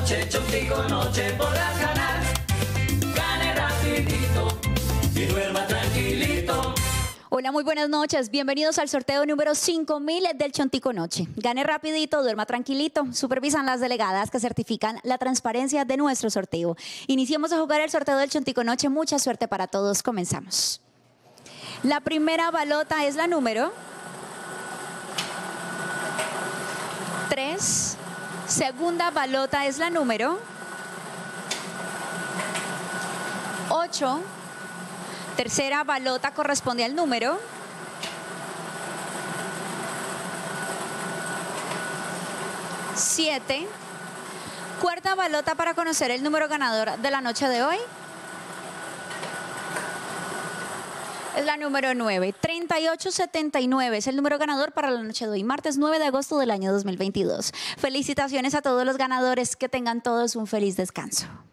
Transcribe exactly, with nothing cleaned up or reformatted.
noche, Chontico noche podrás ganar. Gane rapidito y duerma tranquilito. Hola, muy buenas noches. Bienvenidos al sorteo número cinco mil del Chontico Noche. Gane rapidito, duerma tranquilito. Supervisan las delegadas que certifican la transparencia de nuestro sorteo. Iniciemos a jugar el sorteo del Chontico Noche. Mucha suerte para todos. Comenzamos. La primera balota es la número tres. Segunda balota es la número ocho. Tercera balota corresponde al número siete. Cuarta balota para conocer el número ganador de la noche de hoy es la número nueve. treinta y ocho setenta y nueve es el número ganador para la noche de hoy, martes nueve de agosto del año dos mil veintidós. Felicitaciones a todos los ganadores, que tengan todos un feliz descanso.